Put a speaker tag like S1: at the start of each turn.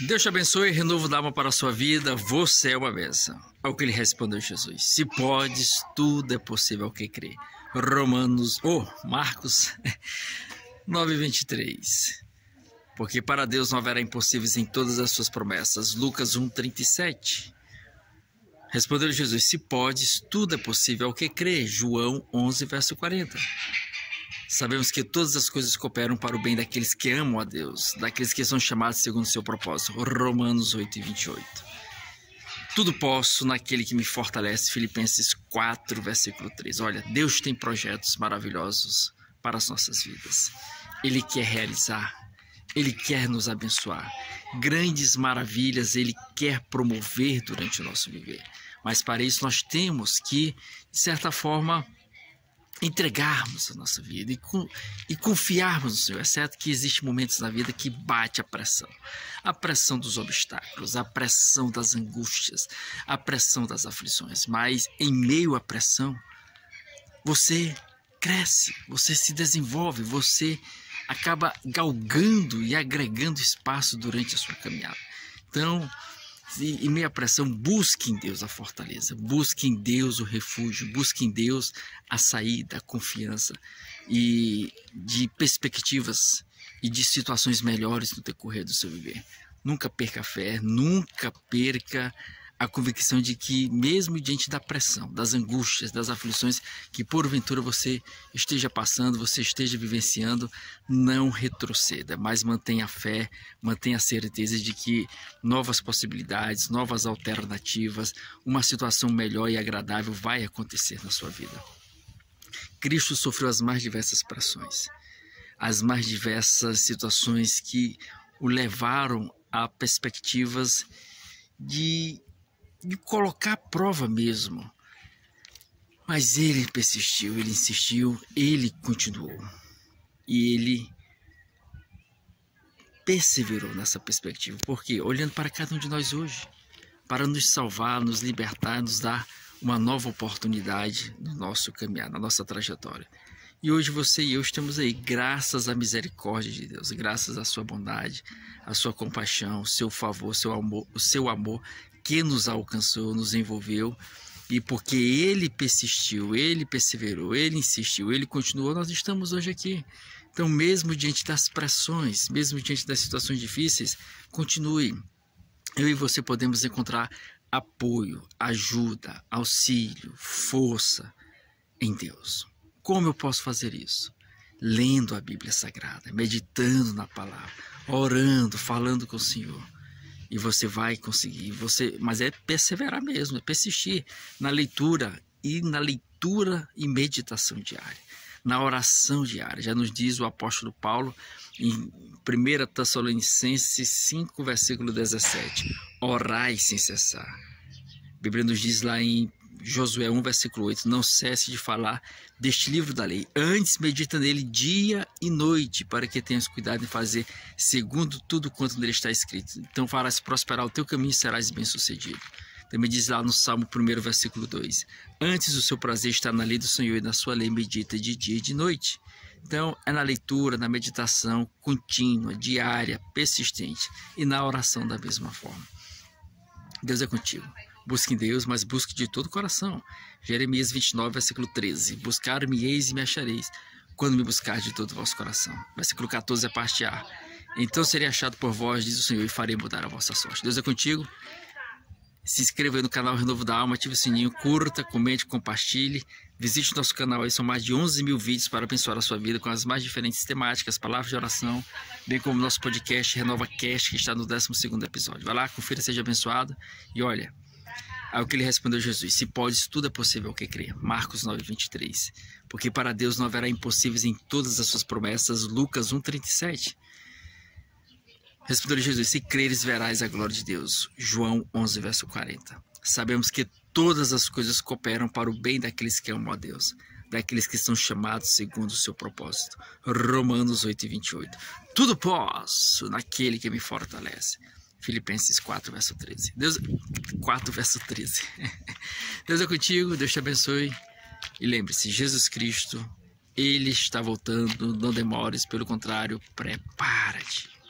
S1: Deus te abençoe e renovo da alma para a sua vida. Você é uma bênção. Ao que ele respondeu Jesus: se podes, tudo é possível ao que crê. Marcos 9:23. Porque para Deus não haverá impossíveis em todas as suas promessas. Lucas 1:37. Respondeu Jesus: se podes, tudo é possível ao que crê. João 11:40. Sabemos que todas as coisas cooperam para o bem daqueles que amam a Deus, daqueles que são chamados segundo o seu propósito. Romanos 8:28. Tudo posso naquele que me fortalece. Filipenses 4:3. Olha, Deus tem projetos maravilhosos para as nossas vidas. Ele quer realizar, Ele quer nos abençoar. Grandes maravilhas Ele quer promover durante o nosso viver. Mas para isso nós temos que, de certa forma, entregarmos a nossa vida e confiarmos no Senhor. É certo que existem momentos na vida que bate a pressão dos obstáculos, a pressão das angústias, a pressão das aflições, mas em meio à pressão, você cresce, você se desenvolve, você acaba galgando e agregando espaço durante a sua caminhada. Então, em meio à pressão, busque em Deus a fortaleza, busque em Deus o refúgio, busque em Deus a saída, a confiança e de perspectivas e de situações melhores no decorrer do seu viver. Nunca perca a fé, nunca perca a convicção de que mesmo diante da pressão, das angústias, das aflições que porventura você esteja passando, você esteja vivenciando, não retroceda, mas mantenha a fé, mantenha a certeza de que novas possibilidades, novas alternativas, uma situação melhor e agradável vai acontecer na sua vida. Cristo sofreu as mais diversas pressões, as mais diversas situações que o levaram a perspectivas de colocar à prova mesmo. Mas ele persistiu, ele insistiu, ele continuou. E ele perseverou nessa perspectiva. Porque olhando para cada um de nós hoje, para nos salvar, nos libertar, nos dar uma nova oportunidade no nosso caminhar, na nossa trajetória. E hoje você e eu estamos aí, graças à misericórdia de Deus, graças à sua bondade, à sua compaixão, o seu favor, o seu amor, que nos alcançou, nos envolveu, e porque Ele persistiu, Ele perseverou, Ele insistiu, Ele continuou, nós estamos hoje aqui. Então, mesmo diante das pressões, mesmo diante das situações difíceis, continue. Eu e você podemos encontrar apoio, ajuda, auxílio, força em Deus. Como eu posso fazer isso? Lendo a Bíblia Sagrada, meditando na palavra, orando, falando com o Senhor. E você vai conseguir, mas é perseverar mesmo, é persistir na leitura e meditação diária, na oração diária. Já nos diz o apóstolo Paulo em 1 Tessalonicenses 5:17, orai sem cessar. A Bíblia nos diz lá em Josué 1:8, não cesse de falar deste livro da lei, antes medita nele dia e noite, para que tenhas cuidado em fazer segundo tudo quanto nele está escrito. Então farás prosperar o teu caminho e serás bem-sucedido. Também diz lá no Salmo 1:2, antes o seu prazer está na lei do Senhor, e na sua lei medita de dia e de noite. Então é na leitura, na meditação contínua, diária, persistente, e na oração da mesma forma. Deus é contigo. Busque em Deus, mas busque de todo o coração. Jeremias 29:13. Buscar-me-eis e me achareis, quando me buscar de todo o vosso coração. Versículo 14, a parte A. Então serei achado por vós, diz o Senhor, e farei mudar a vossa sorte. Deus é contigo. Se inscreva aí no canal Renovo da Alma, ative o sininho, curta, comente, compartilhe. Visite o nosso canal aí, são mais de 11 mil vídeos para abençoar a sua vida com as mais diferentes temáticas, palavras de oração, bem como nosso podcast Renova Cast, que está no 12º episódio. Vai lá, confira, seja abençoado. E olha, ao que ele respondeu Jesus: se podes, tudo é possível ao que crê. Marcos 9:23. Porque para Deus não haverá impossíveis em todas as suas promessas. Lucas 1:37. Respondeu Jesus: se creres, verás a glória de Deus. João 11:40. Sabemos que todas as coisas cooperam para o bem daqueles que amam a Deus, daqueles que são chamados segundo o seu propósito. Romanos 8:28. Tudo posso naquele que me fortalece. Filipenses 4:13. Deus 4:13. Deus é contigo, Deus te abençoe. E lembre-se, Jesus Cristo, Ele está voltando, não demores, pelo contrário, prepara-te.